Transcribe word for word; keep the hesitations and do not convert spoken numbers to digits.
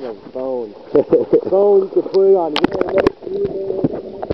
talking on the phone. Phone to put it on.